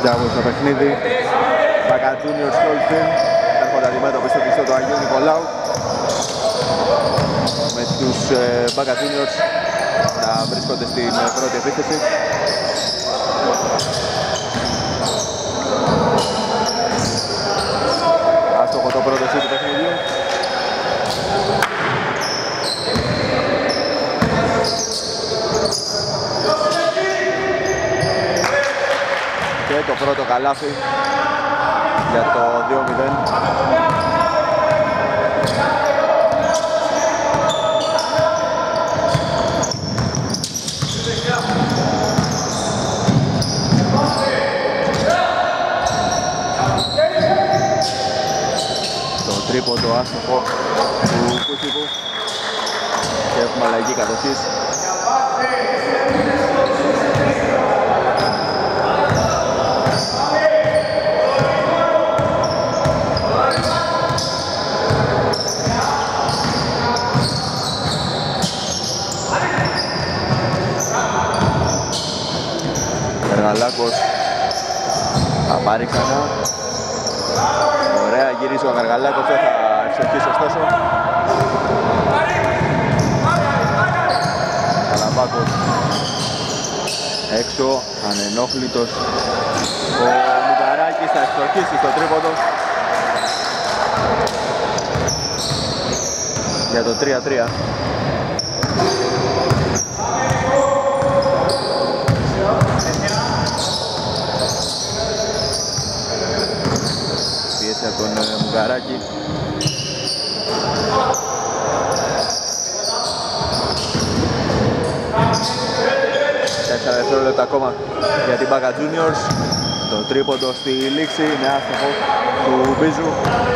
Τζάβος στο παιχνίδι. Μπάκα Juniors Holstein έρχονται αντιμέτωποι στο πιστό του Αγίου Νικολάου, με τους Μπάκα Juniors να βρίσκονται στην πρώτη επίθεση. Άστοχο το πρώτο σούτ του παιχνιδιού. Και το πρώτο καλάθι για το 2-0. Το τρίποντο άστοχο του Κούτσικου και έχουμε αλλαγή κατοχής. Γαργαλάκος θα πάρει ξανά. Ωραία, γυρίζει ο Γαργαλάκος, δεν θα ευστοχίσει ωστόσο. Καλαμπάκος έξω, ανενόχλητος. Ο Μουταράκης θα ευστοχίσει στο τρίποντο για το 3-3. Από τον Μουγαράκη. 4 δευτερόλεπτα ακόμα για την Μπάκα Juniors. Το τρίποντο στη λήξη είναι άστοχο του Μπίζου.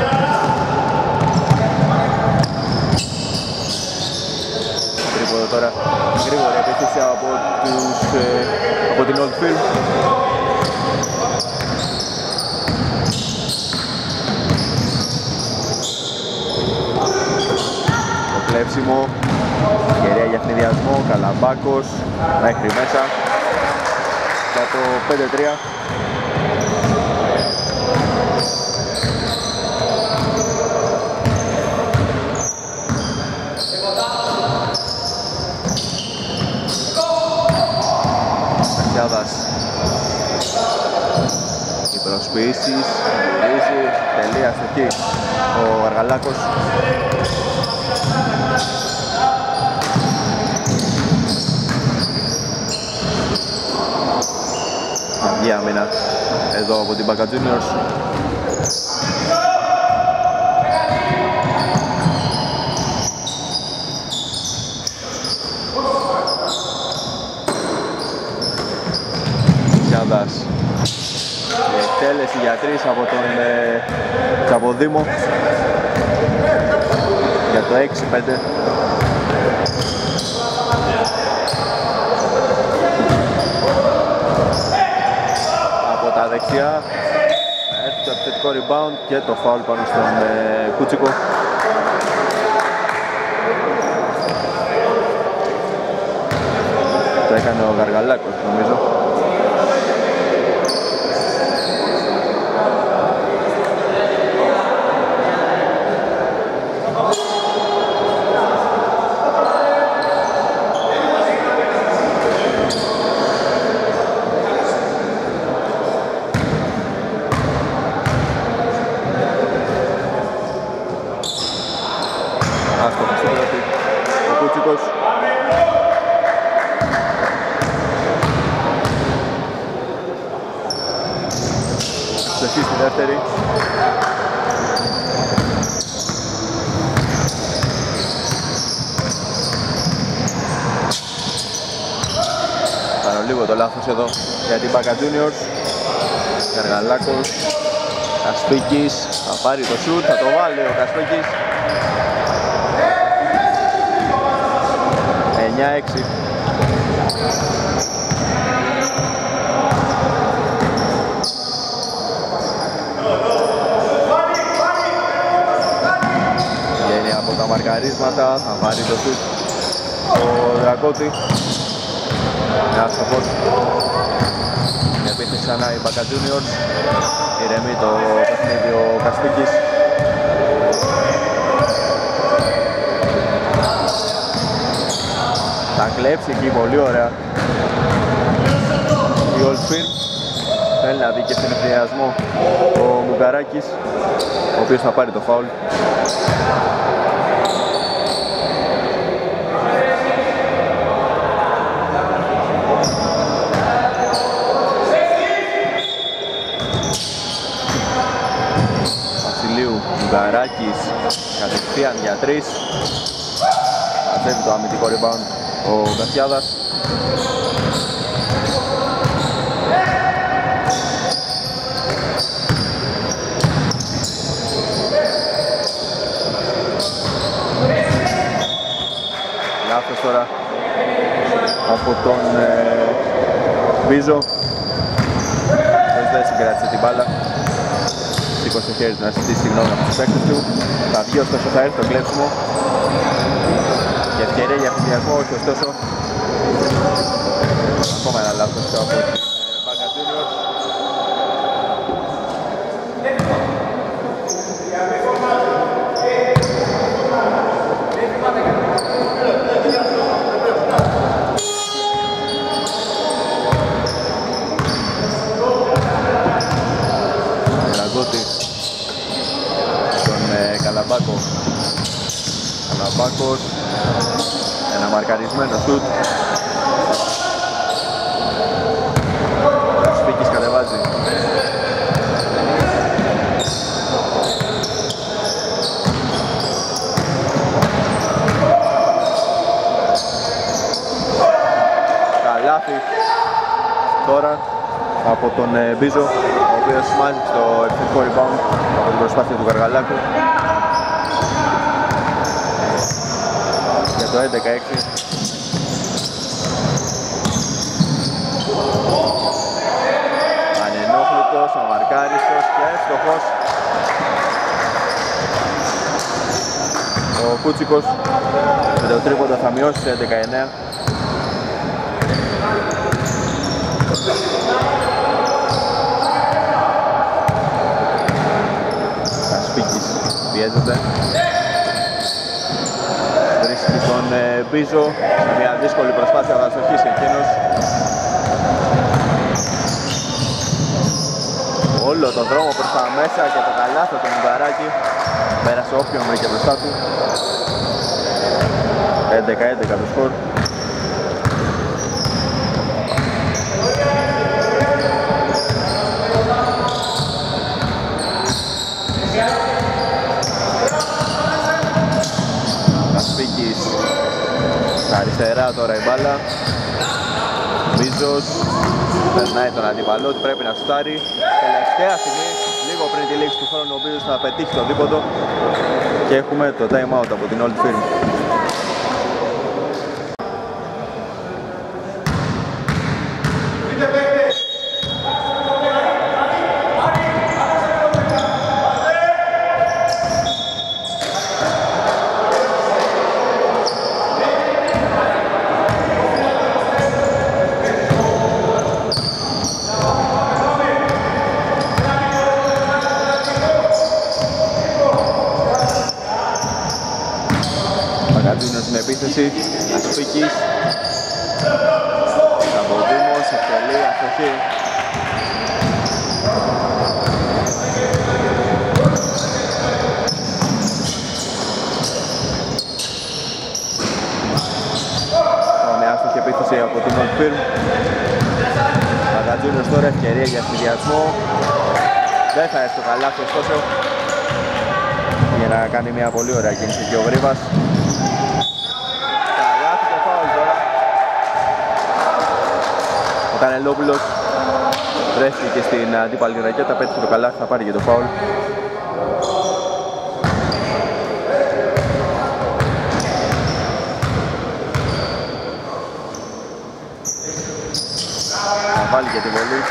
Τρίποντο τώρα, γρήγορη επίθεση από την Oldfield. Κλέψιμο, ευκαιρία για χνηδιασμό, Καλαμπάκος μέχρι μέσα για το 5-3. Κασιάδας, οι προσποιήσεις, γυρίζει, τελεία εκεί ο Αργαλάκος. Αυγή άμυνα εδώ από την Μπάκα Juniors. Κασιάδας, η εκτέλεση για 3 από τον Τσαποδήμο για το 6-5. Από τα δεξιά έρθει το επιθετικό rebound και το foul πάνω στον Κούτσικο. Το έκανε ο Γαργαλάκος νομίζω. Ο Κούτσικος. Στοχή στη δεύτερη. Παρολίγο το λάθος εδώ για την Μπάκα Juniors. Γαργαλάκος, Κασπίκης, θα πάρει το σουτ, θα το βάλει ο Κασπίκης. 9-6. Βγαίνει από τα μαρκαρίσματα, θα πάρει το σουτ ο Δρακώτη. Άστοχος. Η επίθεση ξανά η Μπάκα Juniors. Ηρεμεί το παιχνίδι ο Κασπίκης. Θα κλέψει εκεί πολύ ωραία η Old Firm. Θέλει να δει και στην ευθυνιασμό ο Μουγκαράκης, ο οποίος θα πάρει το φάουλ. Βασιλείου, Μουγκαράκης, κατευθείαν για 3. Μαζεύει το αμυντικό rebound ο Κασιάδας. Λάθος τώρα από τον Μπίζο. Δεν συγκράτησε την μπάλα. Σήκωσε το χέρι του να ζητήσει συγγνώμη από τους παίκτες του. Θα βγει ωστόσο, θα έρθει το κλέψιμο. Και ευκαιρία για ευθυνιασμό, όχι ωστόσο. Ακόμα ένα λάθος από την Μπάκα Juniors. Καλαμπάκο. Καλαμπάκος. Ένα μαρκαρισμένο σουτ. Κασπίκης κατεβάζει. Καλάθι. Τώρα από τον Μπίζο, ο οποίος μάζεψε το επιθετικό rebound από την προσπάθεια του Καργαλάκου. Για το 11-6. Ανενόχλητος, αμαρκάριστος και εύστοχος. Ο Κούτσικος με το τρίποντο θα μειώσει σε 11-9. Κασπίκης πιέζεται. Βρίσκει τον Μπίζο σε μια δύσκολη προσπάθεια να στοχίσει εκείνος. Όλο τον δρόμο προς τα μέσα και το καλάθι του Μουγκαράκη. Πέρασε όποιον βρήκε μπροστά του. 11-11 το σκορ. Κασπίκης στα αριστερά τώρα η μπάλα. Μπίζος περνάει τον αντίπαλό του, πρέπει να σουτάρει. Τελευταία στιγμή, λίγο πριν τη λήξη του χρόνου, ο Μπίζος θα πετύχει το δίποντο και έχουμε το time out από την Old Firm. Στην επίθεση, Κασπίκης. Σαμποδήμος, εκτελεί, αστοχή. Μια άστοχη επίθεση από την Old Firm. Μπάκα Juniors τώρα, ευκαιρία για συνδυασμό. Δεν θα έρθει το καλάθι ωστόσο για να κάνει μια πολύ ωραία κίνηση και ο Γρήβας. Ο Κανελόπουλος βρέθηκε στην αντίπαλη ρακέτα, πέτυχε το καλάθι, θα πάρει και το φάουλ. Θα βάλει και τη βολή.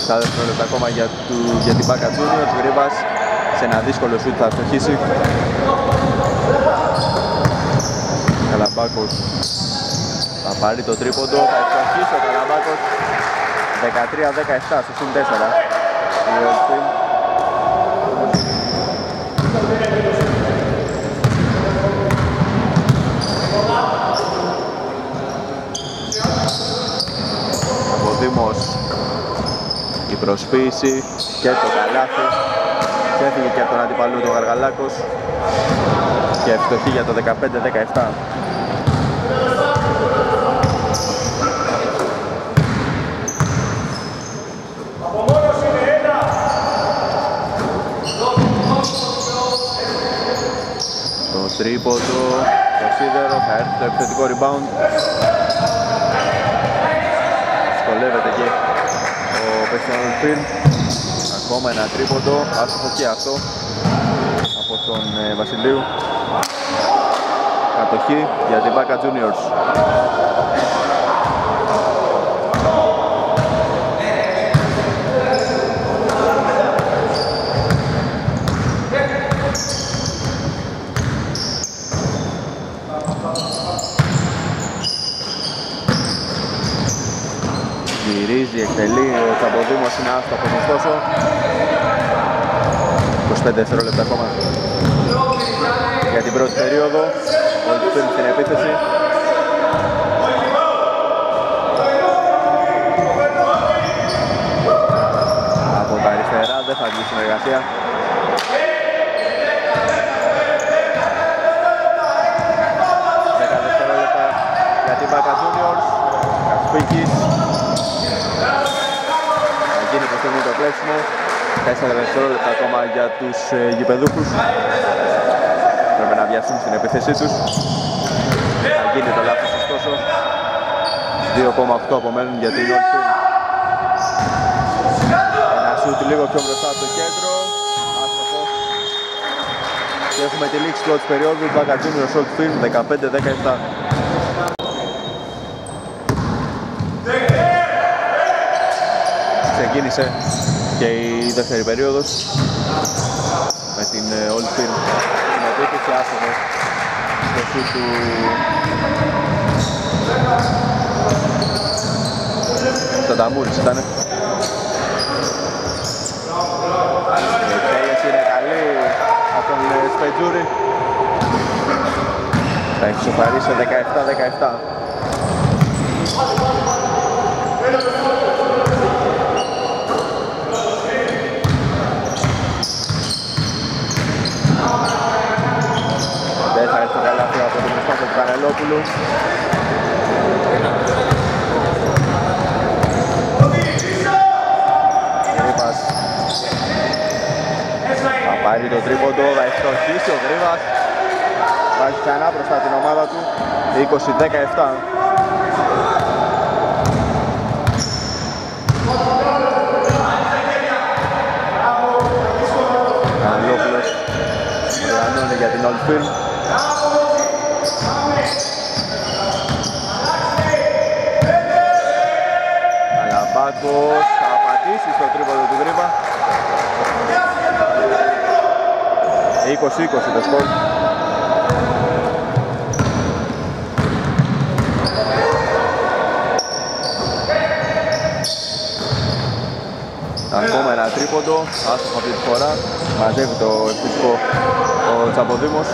7 δευτερόλεπτα ακόμα για την Μπάκα Juniors. Γρήβας σε ένα δύσκολο σουτ θα αστοχίσει. Καλαμπάκος θα πάρει το τρίποντο, θα αστοχίσει ο Καλαμπάκος. 13-17 στο συν 4. Ο Δήμος, η προσποίηση και το καλάθι. Έφυγε και από τον αντιπαλό του Γαργαλάκος και ευστοχή για το 15-17. Το τρίποντο, το σίδερο, θα έρθει το επιθετικό rebound. Σκολεύεται και ο Πεστιανολφίλ. Ακόμα ένα τρίποντο, άστοχο και αυτό από τον Βασιλείου. Κατοχή για την Μπάκα Juniors. Γυρίζει, εκτελεί, ο Τσαμποδήμος είναι άστοχος ωστόσο. 25 δευτερόλεπτα ακόμα για την πρώτη περίοδο. Ο Λιφίλ στην επίθεση. Από τα αριστερά δεν θα βγει συνεργασία. Δευτερόλεπτα για την Μπάκα Juniors. Κασπίκης. Θα γίνει προς το κλέψιμο. 4 δευτερόλεπτα ακόμα για τους γηπεδούχους. Πρέπει να βιαστούν στην επίθεσή τους. Θα γίνει το λάθος ωστόσο. 2,8 απομένουν για την Όλφιν. Ένα σούτ λίγο πιο μπροστά από το κέντρο. Άστοχο. Και έχουμε τη λήξη πρώτης περίοδου. Μπάκα Juniors Όλφιν 15-17. Ξεκίνησε και η δεύτερη περίοδος με την Όλφιν στην επίθεση. Άστοχο στο σούτ του Τανταμούρης ήταν. Η εκτέλεση είναι καλή από τον Σπετζούρη. Θα έχει σοφαρίσει 17-17. Δεν θα έρθει το καλάθι από τον Μουστάφα του Κανελόπουλου. Γρήβας θα πάρει το τρίποντο, θα ευστοχίσει ο Γρήβας. Βάζει ξανά μπροστά την ομάδα του, 20-17. Κανελόπουλος οργανώνει για την Όλφιν. Καλαμπάκος θα απαντήσει στο τρίποντο του Γρήβα. 20-20 το σκορ. Ακόμα ένα τρίποντο, άστοχο αυτή τη φορά. Μαζεύει το επιθετικό ο Τσαποδήμος.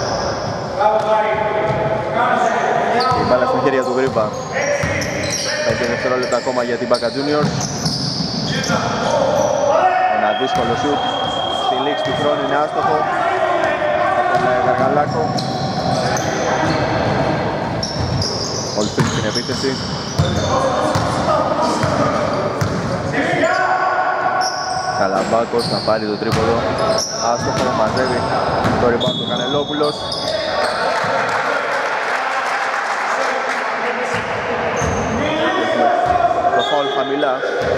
Η μπάλα στα χέρια του Γρήβα. 5 δευτερόλεπτα ακόμα για την Μπάκα Juniors. Ένα δύσκολο σουτ. Στη λήξη του χρόνου είναι άστοχο από τον Γαργαλάκο. Όλφιν στην επίθεση. Καλαμπάκος θα πάρει το τρίποδο. Άστοχο, μαζεύει το rebound του Κανελόπουλος. Το φάουλ χαμηλά.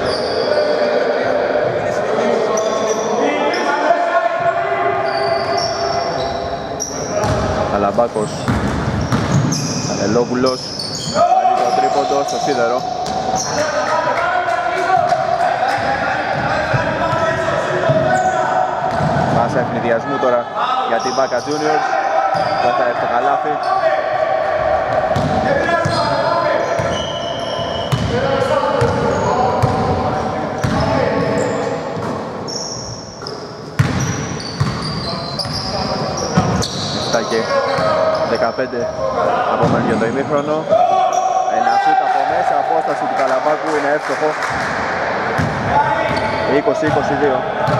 Καλαμπάκος. Κανελόπουλος. Πάρει το τρίποντο στο σίδερο. πάσα ευνηδιασμού τώρα για την Μπάκα Juniors. Δεν θα έρθει το καλάθι. Και 15 απομένουν για το ημίχρονο. Ένα σούτ από μέσα, απόσταση του Καλαμπάκου είναι εύστοχο. 20-22.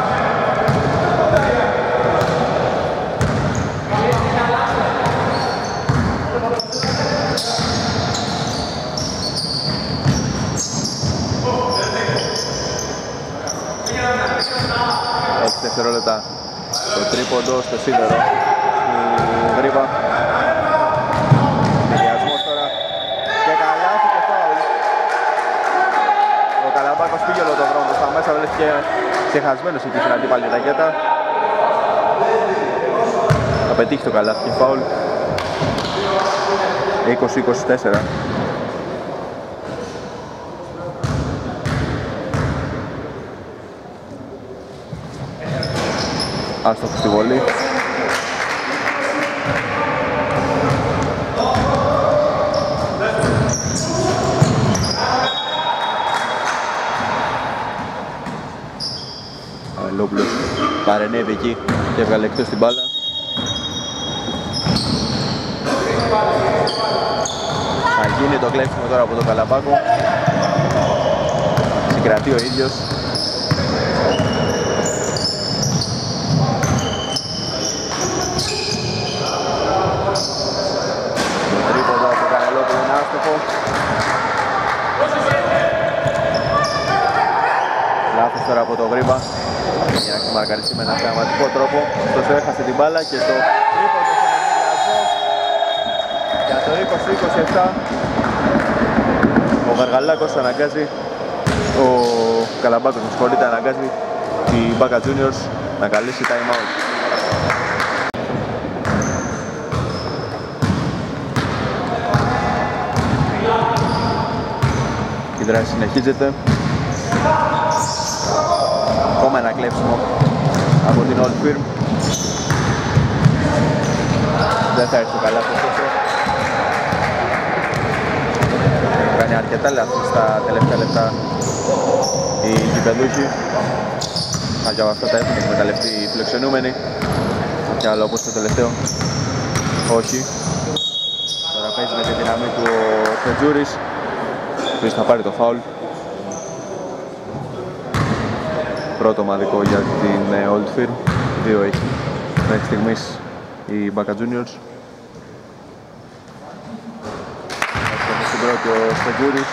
Έξι δευτερόλεπτα το τρίποντο στο σίδερο. Γρήβα. Συνδυασμός τώρα και καλάθι και φάουλ. Ο Καλαμπάκος πήγε όλο τον δρόμο στα μέσα, βρέθηκε ξεχασμένος εκεί στην αντίπαλη ρακέτα. Θα πετύχει το καλάθι και φάουλ. 20-24. Άστοχο στη βολή. Λόπουλος παρενέβη εκεί και έβγαλε εκτός την μπάλα. Θα γίνει το κλέψιμο τώρα από τον Καλαμπάκο. Συγκρατεί ο ίδιος. Το τρίποντο από τον Κανελόπουλο είναι άστοχο. Λάθος τώρα από το Γρήβα για να ξεμαρκαριστεί με έναν θεαματικό τρόπο. Ωστόσο έχασε την μπάλα και το τρίποντο στον ενδιασμό για το 20-27. Ο Γαργαλάκος αναγκάζει, ο Καλαμπάκος αναγκάζει τη Μπάκα Juniors να καλέσει time out. Η δράση συνεχίζεται. Ακόμα ένα κλέψιμο από την Old Firm. Δεν θα έρθει το καλάθι ωστόσο. Κάνει αρκετά λάθη στα τελευταία λεπτά οι γηπεδούχοι. Αλλά αυτά τα έχουν εκμεταλλευτεί οι φιλοξενούμενοι. Και άλλο όπως το τελευταίο. Όχι. Τώρα παίζει με τη δύναμή του ο Φετζούρης, ο οποίος θα πάρει το φάουλ. Πρώτο ομαδικό για την Old Firm. Δύο έχει μέχρι στιγμής η Μπάκα Juniors. Έχουμε στην πρώτη ο Στεγγούρης.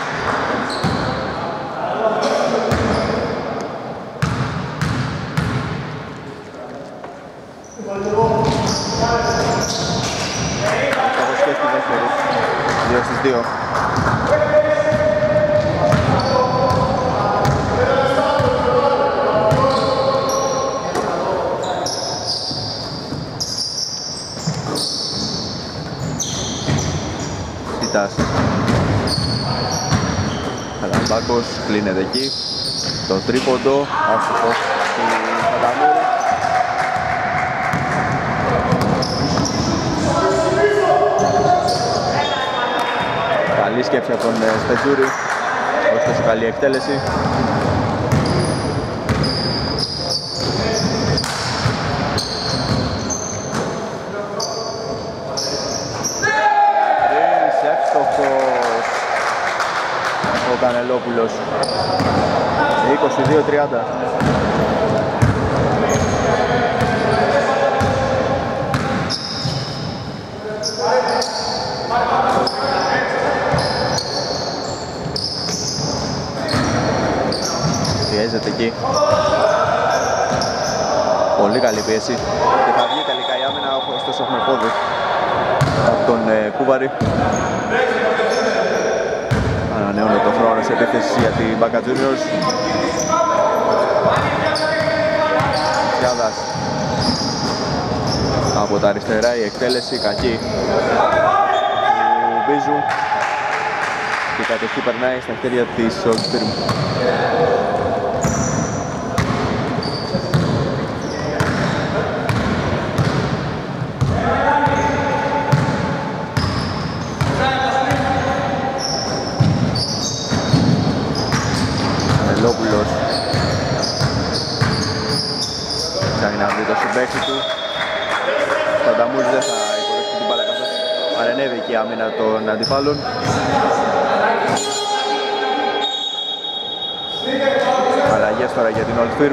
Έχω σκέφτη δεύτερη. 2 στις 2. Καλαμπάκος κλείνεται εκεί. Το τρίποντο, άστοχος του Σανταμούρη. Καλή σκέψη από τον Στετζούρη, όχι τόσο καλή εκτέλεση. Ο Κανελόπουλος 22-30. Πιέζεται εκεί. Πολύ καλή πίεση και θα βγει τελικά η άμυνα, ωστόσο έχουμε πόδι από τον Κούβαρη. Ανανεώνει το χρόνο σε επίθεση για την Μπάκα Juniors. Σιάδας από τα αριστερά, η εκτέλεση κακή του Μπίζου και η κατοχή περνάει στα χέρια της Old Firm. Κανελόπουλος ψάχνει να βρει το συμπαίχτη του. Ο Ανταμούρης δεν θα υποδεχτεί την μπάλα καθώς παρενέβη και η άμυνα των αντιπάλων. Αλλαγές τώρα για την Old Firm.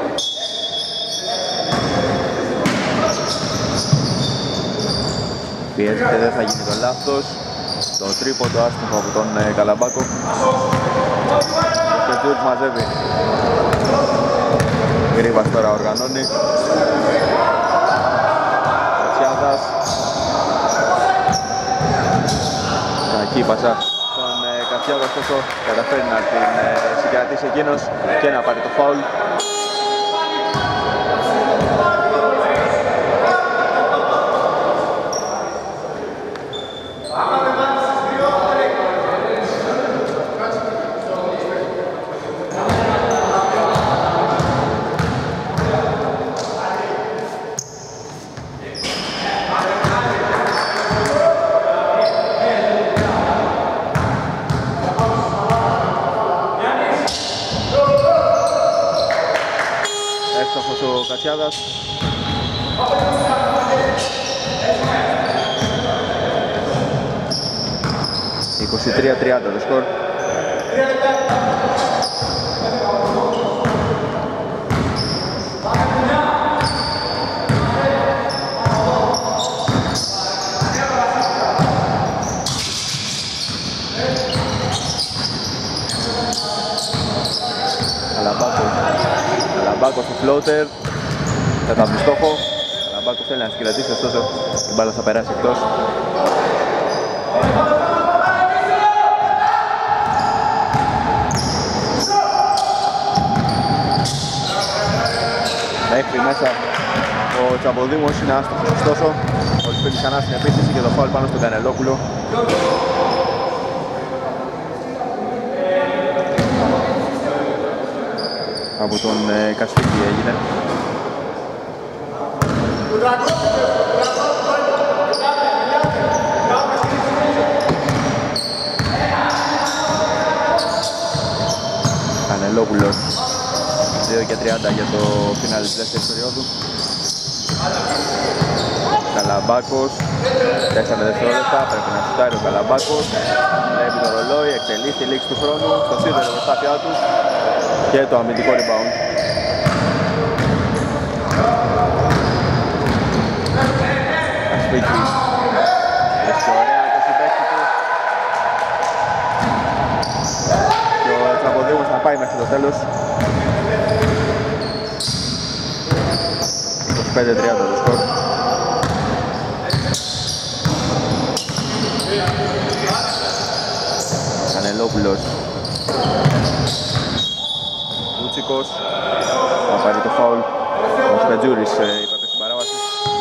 Πιέζεται, δεν θα γίνει το λάθος. Το τρίποντο άστοχο από τον Καλαμπάκο. Και ο Τζουρτς μαζεύει. Γρήβας τώρα οργανώνει. Κατσιάδας. Κακή πασά στον Κατσιάδα, ωστόσο καταφέρει να την συγκρατήσει εκείνος και να πάρει το φάουλ. Ο Κατσιάδας. 23-30 το σκορ. Καλαμπάκος στο floater, θα τα βρει στόχο. Καλαμπάκος θέλει να συγκρατήσει, ωστόσο η μπάλα θα περάσει εκτός. Μέχρι μέσα ο Τσαμποδήμος είναι άστοχος, ωστόσο ο Λιππίνης ξανά στην επίθεση και το φάουλ πάνω στον Κανελόπουλο. Από τον Κασφίκη έγινε. Κανελόπουλος 2:30 για το φινάλι της δεύτερης περίοδου. Καλαμπάκος 4 δευτερόλεπτα, πρέπει να σουτάρει ο Καλαμπάκος. Βλέπει το ρολόι, εκτελεί τη λήξη του χρόνου στο σίδερο προσπάθειά του και το αμυντικό rebound. Κασπίκης βρίσκει ωραία το συμπαίχτη του και ο Τσαμποδήμος θα πάει μέχρι το τέλος. 25-30 το σκορ. Κανελόπουλος, Κούτσικος, θα πάρει το φάουλ. Ο Σπετζούρης είπατε στην παράβαση.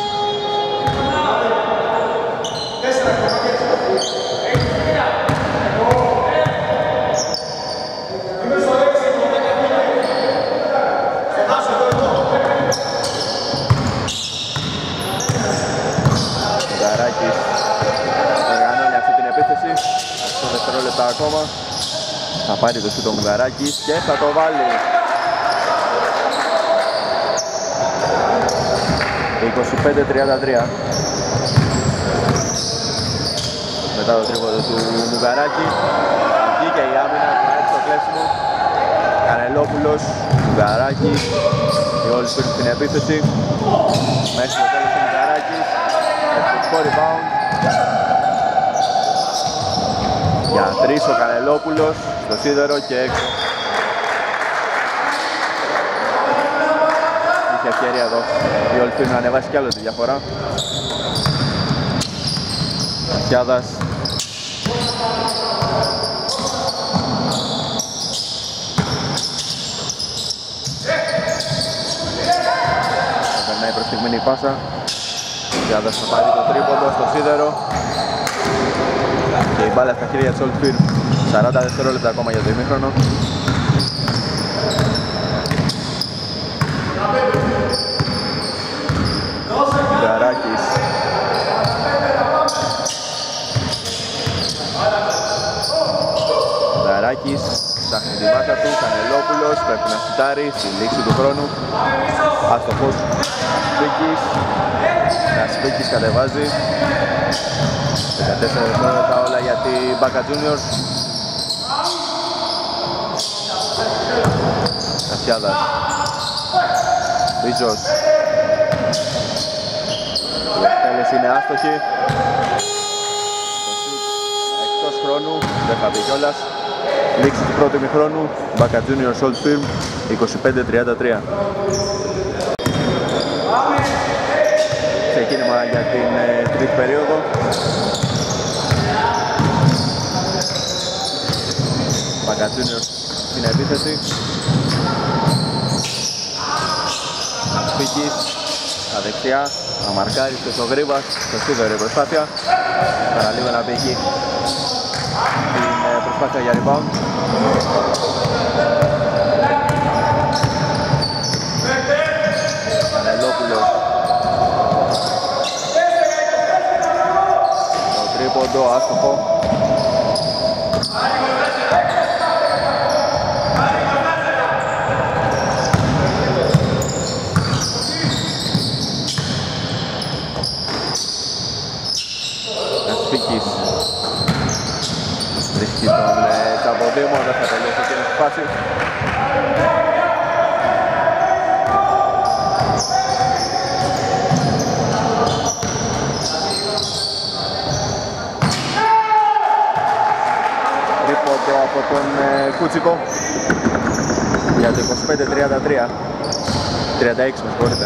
Γαράκης οργανώνει αυτή την επίθεση. 8 δευτερόλεπτα ακόμα. Θα πάρει το σούτο Μουγαράκης και θα το βάλει. 25-33. Μετά το τρίποντο του Μουγαράκη θα βγήκε η άμυνα, θα έρθει το κλέψιμο. Κανελόπουλος, Μουγαράκης, οι όλοι σπίρουν στην επίθεση. Μέχρι το τέλος του Μουγαράκης, εξωτικό rebound. Για 3 ο Κανελόπουλος, στο σίδερο και έξω. Είχε ευκαιρία εδώ η Όλφιν να ανεβάσει κι άλλο τη διαφορά. Κασιάδας. Θα περνάει προς στιγμήν η πάσα. Κασιάδας θα πάρει το τρίποντο στο σίδερο. Και η μπάλα στα χέρια της Old Firm. 40 δευτερόλεπτα ακόμα για το ημίχρονο. Γαράκης. Γαράκης ψάχνει τη μάσα του, Κανελόπουλος, πρέπει να σουτάρει στη λήξη του χρόνου. Άστοχος, Κασπίκης κατεβάζει. 14 δευτερόλεπτα όλα για τη Μπάκα Juniors. Κασιάδας, Μπίζος. Η εκτέλεση είναι άστοχη. Εκτός χρόνου, δεν θα πει κιόλας. Λήξη του πρώτου ημιχρόνου, Μπάκα Juniors Old Firm 25-33. Ξεκίνημα για την τρίτη περίοδο. Μπάκα Juniors στην επίθεση. Σπίκης στα δεξιά, να μαρκάρει στο Γρήβας, στο σίδερο η προσπάθεια. Παραλίγο να πήγει την προσπάθεια για rebound. Κανελόπουλος. Το τρίποντο, άστοχο. Κασπίκης βρίσκει τον Τσαποδήμο, δεν θα τελειώσει εκείνη τη φάση. Τρίποντο από τον Κούτσικο για το 25-33. 36 με συγχωρείτε.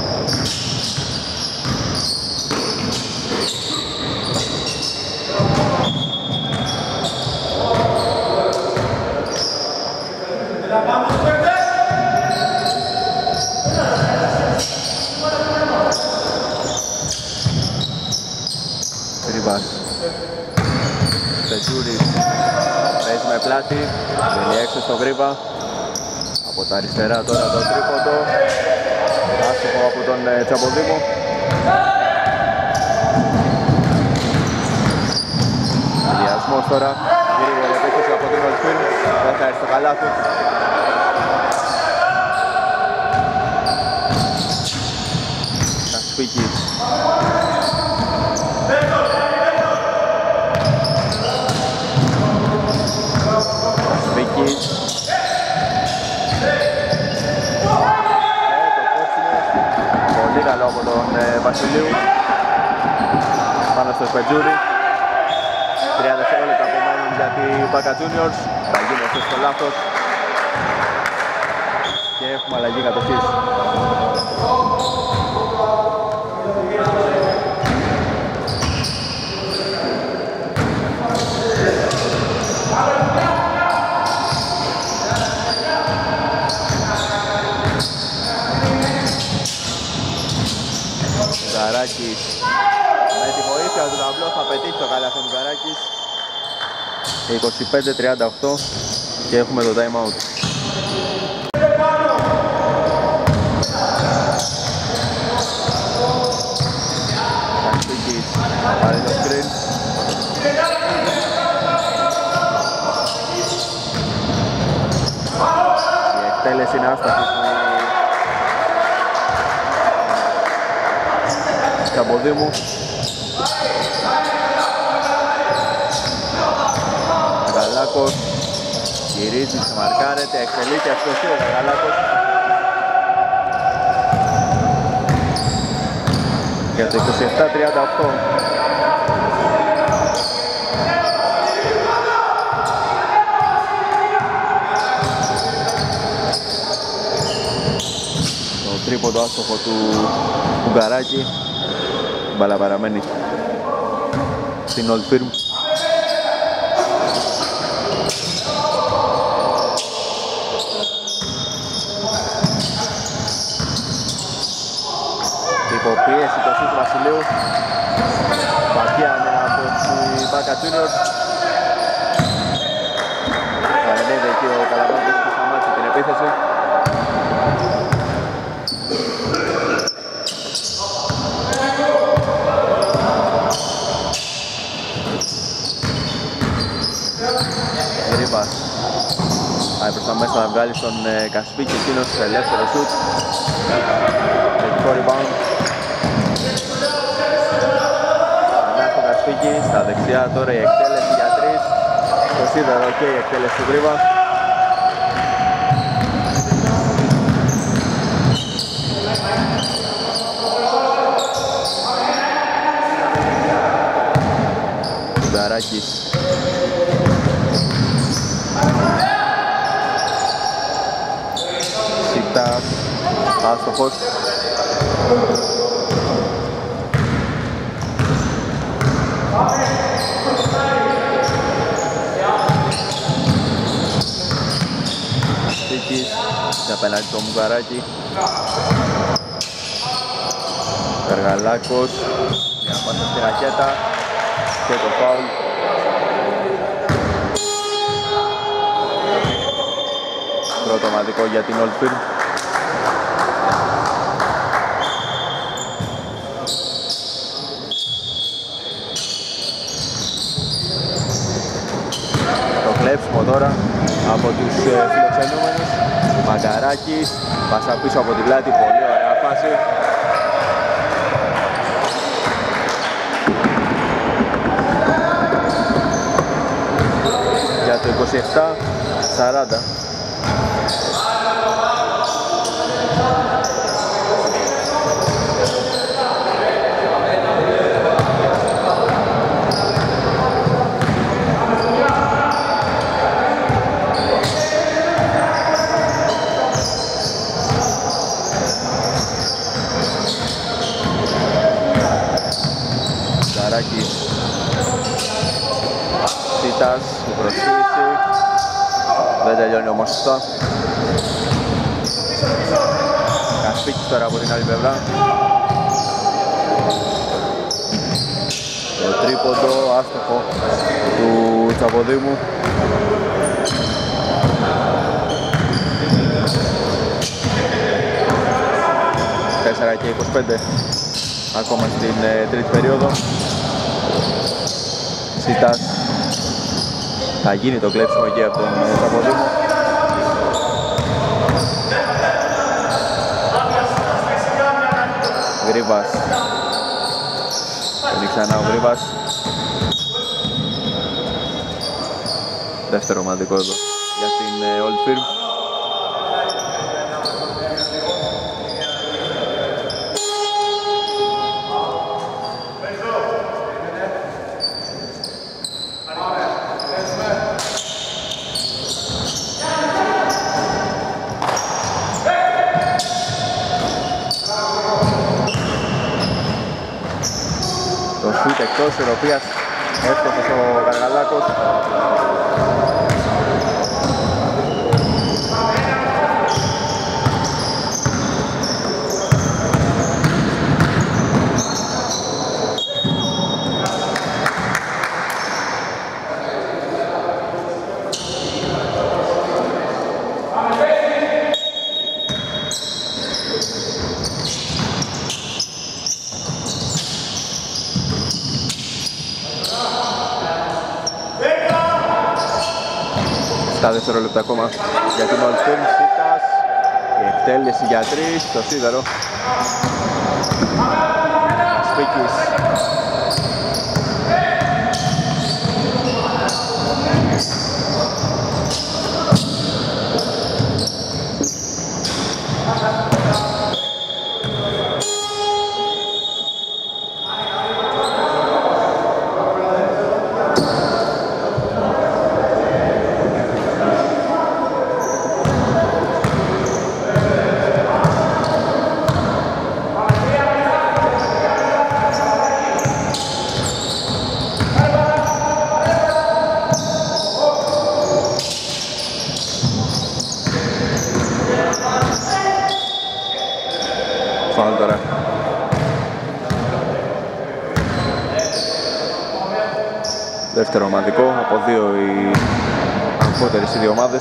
Πετζούρης παίζει με πλάτη, βγαίνει έξω στο Γρήβα. Από τα αριστερά τώρα το τρίποντο, άστοχο από τον Τσαποδήμο. Συνδυασμός τώρα, γρήγορη επίθεση από την Old Firm, δεν θα έρθει στο καλάθι. Κασπίκης. Κασπίκης. Το κόψιμο, πολύ καλό από τον Βασιλείου. Πάνω στο Σπετζούρι. 30 δευτερόλεπτα απομένουν για τη Μπάκα Juniors. Θα γίνει αυτό στο λάθος. Και έχουμε αλλαγή κατοχής. Γκαράκης με τη βοήθεια του ταμπλό θα πετύχει το καλάθι του Γκαράκης. 25-38 και έχουμε το time out. Κασπίκης θα πάρει το screen. Η εκτέλεση είναι άστοχη του Τσαποδήμου. Γαλάκος γυρίζει, μαρκάρεται, εκτελείται αστοχή ο Γαλάκος. Για το 27-38. Το τρίποντο άστοχο του Γκαράκη. Μπάλα παραμένει στην Old Firm. Υποπίεση το σούτ του Βασιλείου. Πακία είναι από τη Μπάκα Juniors. Παρενέβη εκεί ο Καλαμάκης που σταμάτησε την επίθεση. Γρήβας θα βγάλει στον Κασπίκη, εκείνος ελεύθερο σουτ. Θετικό rebound. Ξανά στο Κασπίκη, στα δεξιά τώρα η εκτέλεση για 3. Το σίδερο και η εκτέλεση του Γρήβα. Τουγκαράκης. Σιτάς, άστοχος. Σίκης, και απέναντι το Μουγκαράκι. Καργαλάκος, μια πάσα στη ρακέτα και το φάουλ. Πρώτο ομαδικό για την Old Firm. Το κλέψιμο τώρα από τους φιλοξενούμενους. Μαγκαράκης, πάσα πίσω από την πλάτη, πολύ ωραία φάση. Για το 27-40. Καράκης, Σίτας, η προσφύση, δεν τελειώνει όμως σωστά. Κασπίκης τώρα από την άλλη πλευρά. Το τρίποντο, άστοχο του Τσαποδήμου. Τέσσερα και 25 ακόμα στην τρίτη περίοδο. Σιτάς, θα γίνει το κλέψιμο εκεί από τον Τσαποδήμο. Γρήβας, είναι ξανά ο Γρήβας. Δεύτερο ομαδικό εδώ για την Old Firm. Εκτός ισορροπίας, εύκολος ο Καργαλάκος. Στα δευτερόλεπτα ακόμα για την Old Firm. Σίτας, η εκτέλεση για 3, το σίδερο. Σπίκης. Φάουλ τώρα. Δεύτερο ομαδικό, από δύο οι αμφότερες οι δύο ομάδες.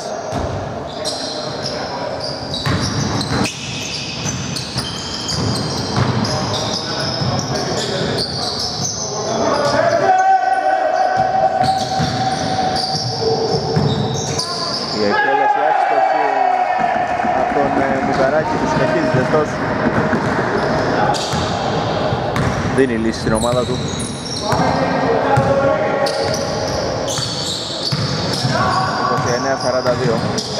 Η εκτέλεση εύστοχη, Λουκαράκη που συνεχίζει ζεστός. Δίνει λύση στην ομάδα του. 29-42.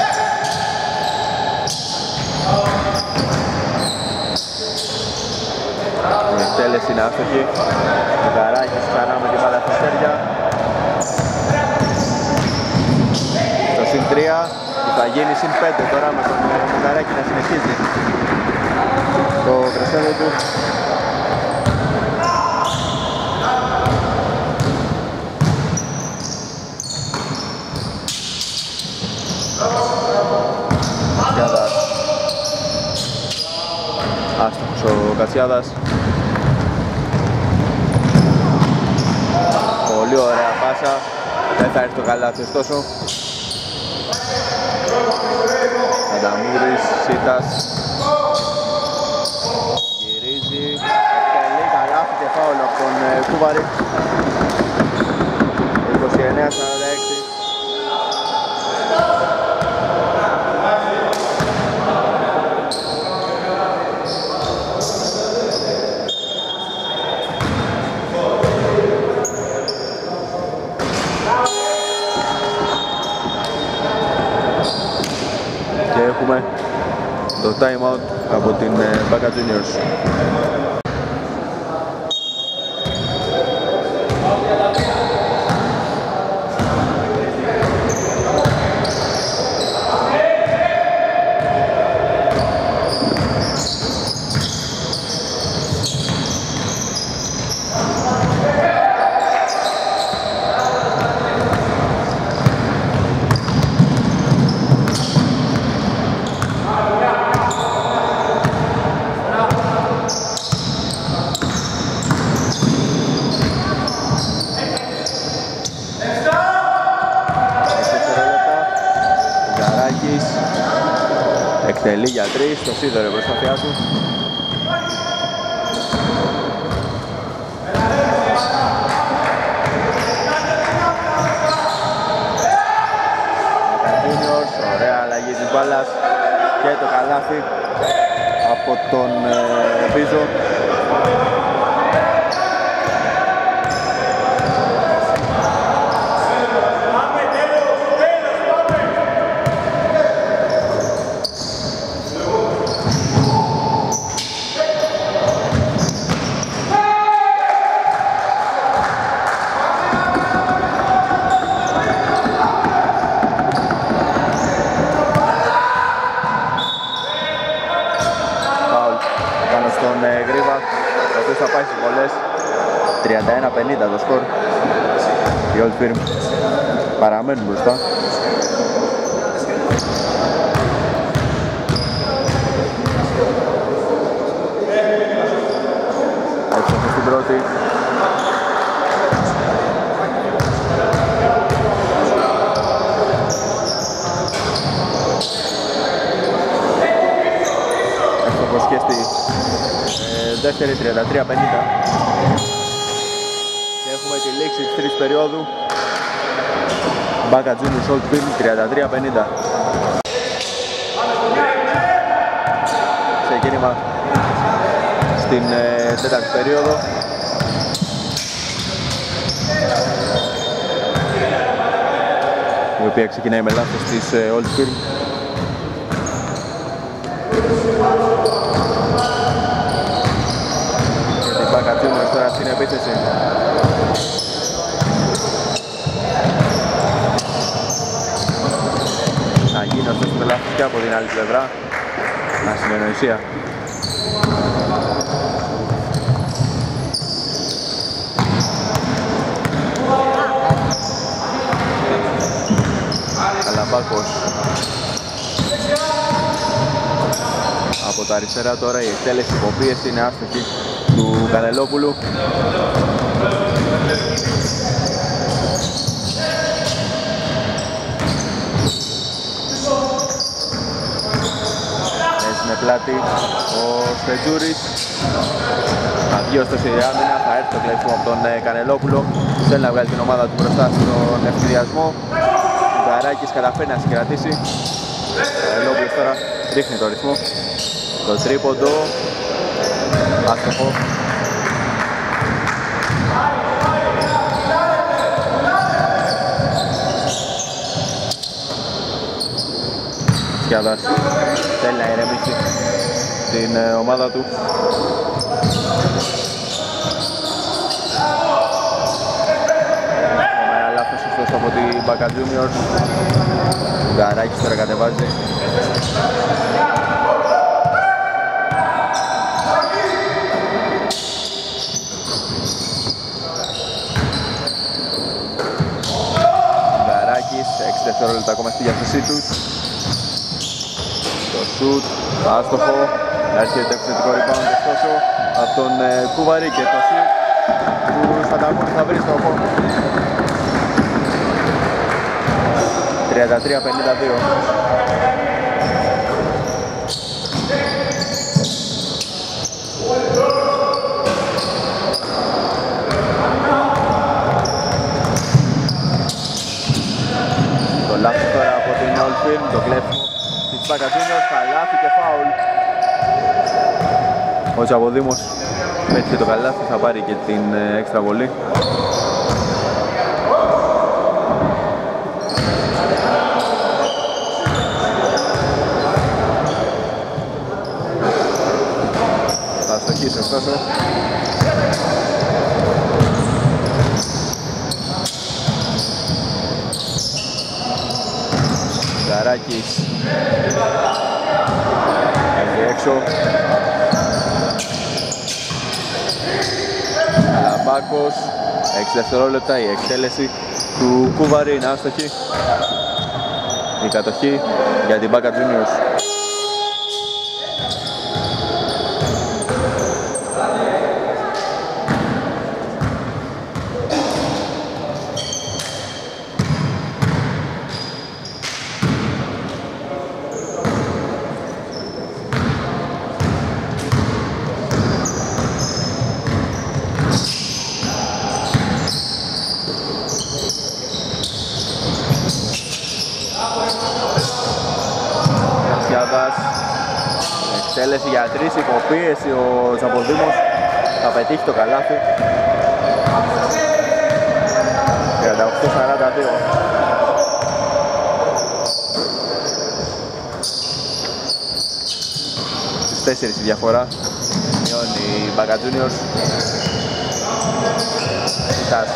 Η εκτέλεση είναι άστοχη. Λουκαράκης ξανά με την μπάλα στα χέρια. Στο συν 3 θα γίνει συν 5 τώρα με τον Λουκαράκη να συνεχίζει το κρεσέντο του. Άστοχος ο Κατσιάδας. Πολύ ωραία πάσα. Δεν θα έρθει το καλάθι ωστόσο. Ανταμούρης, Σίτας. Γυρίζει. Εκτελεί καλάθι και φάουλ από τον Κούβαρη. 29-46. Έχουμε το time out από την Μπάκα Juniors. Εκτελεί για 3, το σίδερο η προσπάθειά του. Juniors, ωραία αλλαγή της μπάλας και το καλάθι από τον Μπίζο. Θα πάει στις βολές. 31-50 το σκορ. Οι Old Firm παραμένουν μπροστά. Έτσι στην πρώτη. Εύστοχος και στη δεύτερη 33-50 και έχουμε τη λήξη της τρίτης περίοδου. Μπάκα Juniors Old Firm 33-50. Ξεκίνημα στην τέταρτη περίοδο. Η οποία ξεκινάει με λάθος της Old Firm. Μπάκα Juniors τώρα στην επίθεση. Θα γίνει αυτός το λάθος και από την άλλη πλευρά. Ασυνεννοησία. Καλαμπάκος. Από τα αριστερά τώρα η εκτέλεση υποπίεση είναι άστοχη του Κανελόπουλου. Έτσι με πλάτη ο Στετζούρης. Θα βγει ωστόσο η άμυνα, θα έρθει το κλέψιμο από τον Κανελόπουλο. Θέλει να βγάλει την ομάδα του μπροστά στον ευθυδιασμό. Ο Καράκης καταφέρει να συγκρατήσει. Ο Κανελόπουλος τώρα ρίχνει το ρυθμό. Το τρίποντο άστοχο. Σκιάδας θέλει να ηρεμήσει την ομάδα του. Ένα λάθος ωστόσο από την Μπάκα Juniors. Ο Γκαράκης τώρα κατεβάζει. Γκαράκης, 6 δευτερόλεπτα ακόμα στη διάθεσή τους. Το σουτ, άστοχο, έρχεται το επιθετικό rebound ωστόσο από τον Κούβαρη και το σουτ του Σανταμούρη θα βρει στόχο. 33-52. Το λάθος τώρα από την Old Firm, το κλέψιμο της Μπάκα Juniors, καλάθι και φάουλ. Ο Τσαποδήμος πέτυχε το καλάθι, θα πάρει και την έξτρα βολή. Θα αστοχίσει ωστόσο. Γκαράκης βγαίνει έξω. Καλαμπάκος, 6 δευτερόλεπτα η εκτέλεση του Κούβαρη είναι άστοχη. Η κατοχή για την Μπάκα Juniors. Εκτέλεση για 3, υποπίεση ο Τσαποδήμος θα πετύχει το καλάθι. 38-42. Στους 4 η διαφορά μειώνει η Μπάκα Juniors. Κοιτάς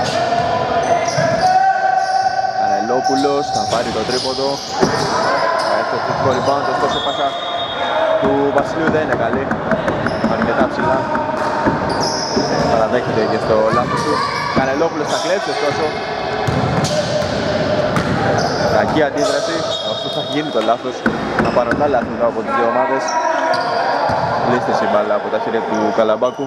Κανελόπουλος θα πάρει το τρίποντο. Θα έρθει το θετικό rebound, ωστόσο πάσα του Βασιλείου δεν είναι καλή, αρκετά ψηλά. Παραδέχεται και στο λάθος του. Κανελόπουλος θα κλέψει ωστόσο. Κακή αντίδραση, ωστόσο θα γίνει το λάθος. Να πάρουν τα λάθη από τις δύο ομάδες. Λύστησε η μπάλα από τα χέρια του Καλαμπάκου.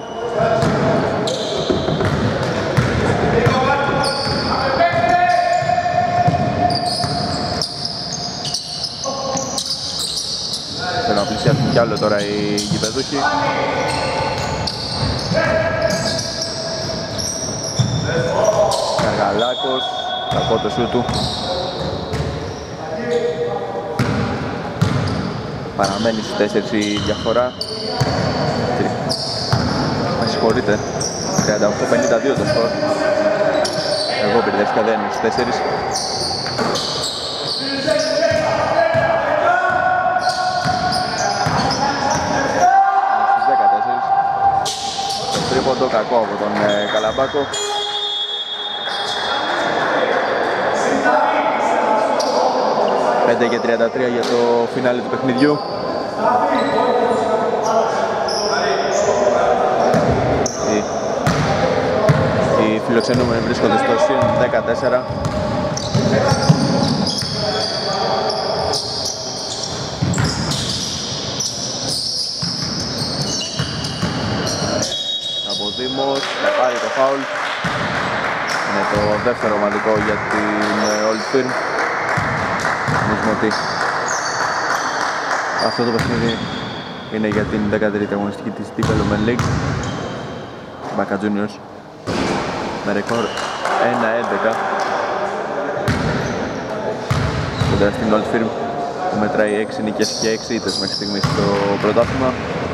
Θέλω να πλησιάσουν κι άλλο τώρα οι γηπεδούχοι. Καργαλάκος, κακό το σούτ του. Παραμένει στους 4 η διαφορά. Με συγχωρείτε, 38-52 το σκορ. Εγώ μπερδεύτηκα, δεν είναι στους 4. Τρίποντο κακό από τον Καλαμπάκο. Πέντε και 33 για το φινάλε του παιχνιδιού. Οι φιλοξενούμενοι βρίσκονται στο συν 14. Δήμος θα πάρει το φάουλ. Είναι το δεύτερο ομαδικό για την Old Firm. Νομίζουμε ότι αυτό το παιχνίδι είναι για την 13η αγωνιστική της Development League. Μπάκα Juniors με ρεκόρ 1-11 κοντά στην Old Firm. που μετράει 6 νίκες και 6 ήττες μέχρι στιγμής στο πρωτάθλημα.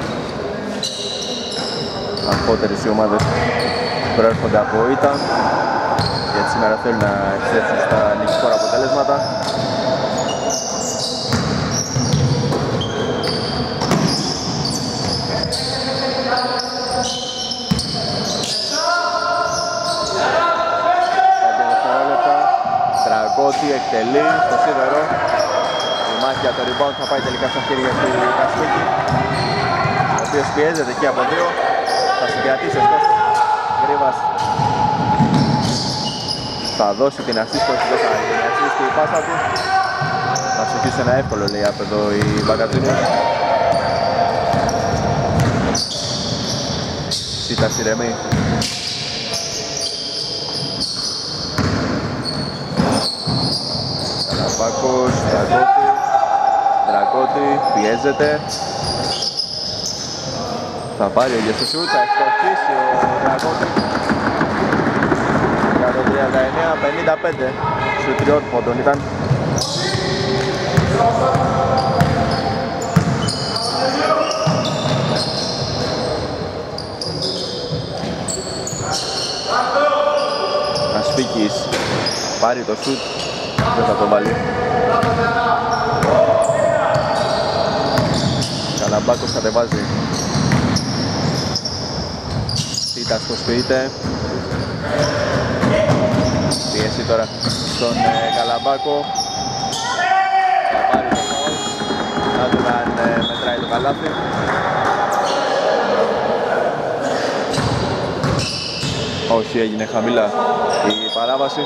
Αμφότερες οι ομάδες προέρχονται από ήττα, γιατί σήμερα θέλουν να επιστρέψουν στα νικηφόρα αποτελέσματα. Ότι εκτελεί στο σίδερο. Η μάχη για το rebound θα πάει τελικά στα χέρια του Κασπίκη, ο οποίος πιέζεται εκεί από δύο. Θα συγκρατήσει ωστόσο. Γρήβας θα δώσει την ασίστωση, την ασίστη η πάσα του. Θα ψηφίσει ένα εύκολο λέει από εδώ η Μπαγκατζούνιος. Σίτας ηρεμεί. Πάκος, Δρακώτη, πιέζεται. Θα πάρει ο Γεσουσού, θα ευστοχίσει ο Δρακώτη. Για το 39-55, σου τριών πόντων ήταν. Ασφίκης πάρει το σουτ. Δεν θα το βάλει. Καλαμπάκος κατεβάζει. Τίτας προσποιείται. Πιέσει τώρα στον Καλαμπάκο. Θα πάρει το φαουλ. Να δούμε αν μετράει το καλάθι. Όχι, έγινε χαμηλά η παράβαση.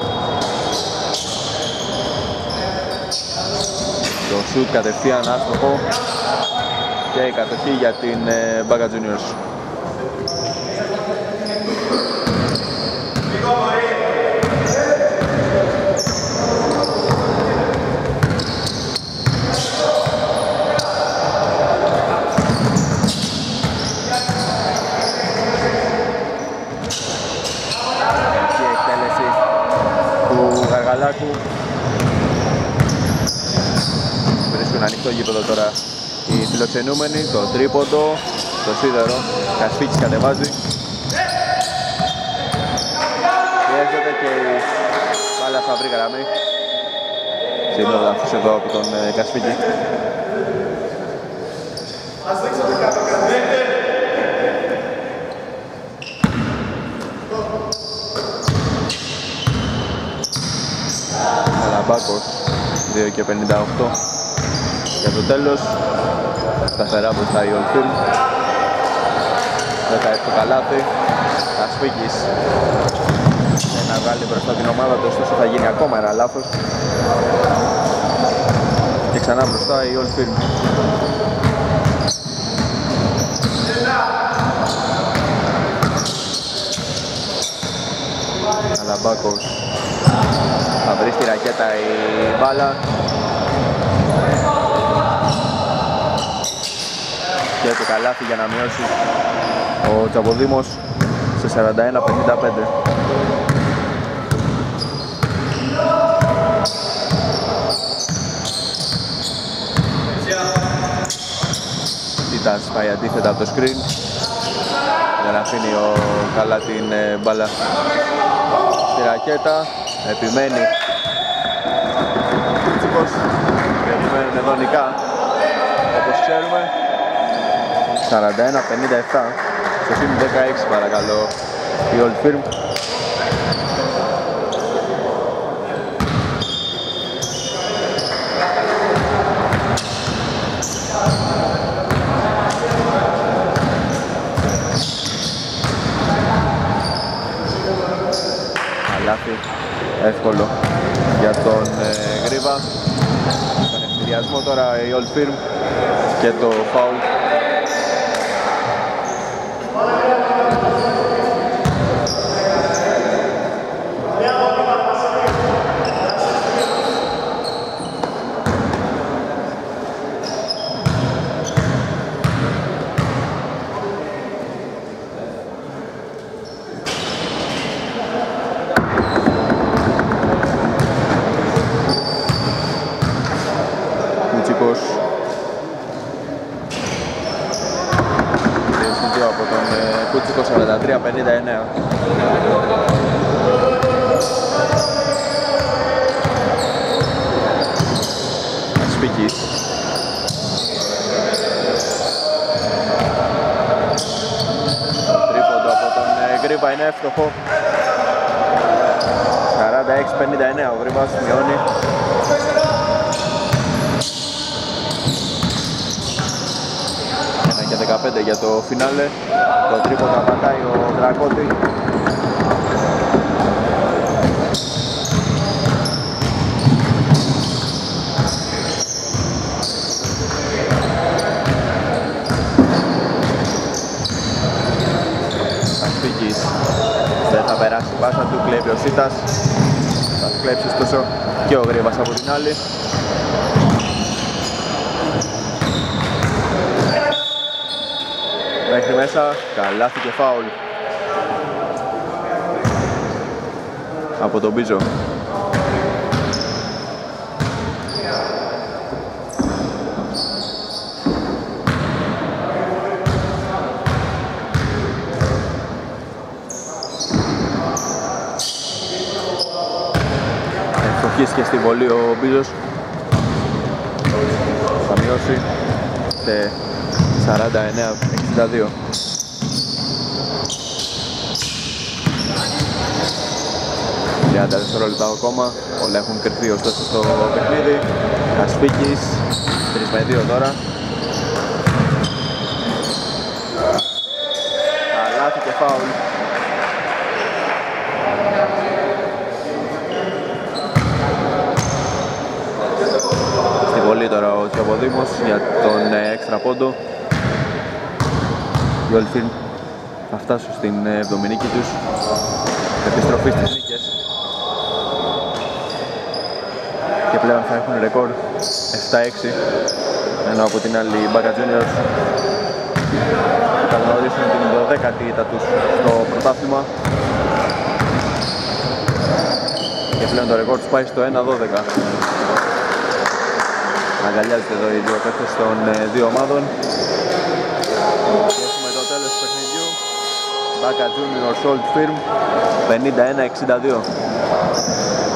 Το σουτ κατευθείαν άστοχο και η κατοχή για την Μπάγκα Juniors. Η εκτέλεση του Γαργαλάκου. Ανοιχτό γήπεδο τώρα οι φιλοξενούμενοι, το τρίποντο, το σίδερο, Κασφίκης κατεβάζει. Πιέζεται και η μπάλα θα βρει γραμμή. Συγγνώμη λάθος εδώ από τον Κασφίκη. Καλαμπάκος, 2 και 58. Για το τέλος, σταθερά μπροστά η Ολφίρ. Δεν θα έρθει το καλάθι. Κασφίκης να βγάλει μπροστά την ομάδα του, ωστόσο θα γίνει ακόμα ένα λάθος. Και ξανά μπροστά η Ολφίρ. Καλαμπάκος θα βρει στη ρακέτα η μπάλα. Και το καλάθι για να μειώσει ο Τσαποδήμος σε 41-55. Τίτας πάει αντίθετα από το screen για να αφήνει καλά την μπάλα στη ρακέτα. Επιμένει Κούτσικος και επιμένουν εδώ νικά, όπως ξέρουμε. 41-57, στο σύν 16 παρακαλώ η Old Firm. Καλάθι εύκολο για τον Γρήβα. Στον ευθυριασμό τώρα η Old Firm και το foul. αγωνιστικό 43-59. Ασπίκης. Το τρίποντο από τον Γρήβα είναι εύστοχο. 46-59 ο Γρήβας μειώνει. 1 και 15 για το φινάλε. Το τρίποντο πατάει ο Δρακώτη. Ασπίκης δεν θα περάσει η πάσα του, κλέβει ο Σίτας. Θα κλέψει ωστόσο και ο Γρήβας από την άλλη. Μέχρι μέσα, καλάθι και φάουλ από τον Μπίζο. Ευστοχίστηκε στην βολή ο Μπίζος. Θα μειώσει σε 49-62. Για 30 δευτερόλεπτα ακόμα, όλα έχουν κρυφθεί ωστόσο στο παιχνίδι. Ασπίκης, 3 με 2 τώρα. Καλάθι και φάουλ. Στη βολή τώρα ο Τσιαποδήμος για τον έξτρα πόντο. Οι Old Firm θα φτάσουν στην 70η νίκη τους. Επιστροφή στις νίκες. Και πλέον θα έχουν ρεκόρ 7-6. Ενώ από την άλλη οι Μπάκα Juniors θα γνωρίσουν την 12η ήττα τους στο πρωτάθλημα. Και πλέον το ρεκόρ τους πάει στο 1-12. Αγκαλιάζεται εδώ οι δύο παίκτες των δύο ομάδων. Και έχουμε το τέλος του παιχνιδιού. Μπάκα Juniors Old Firm 51-62.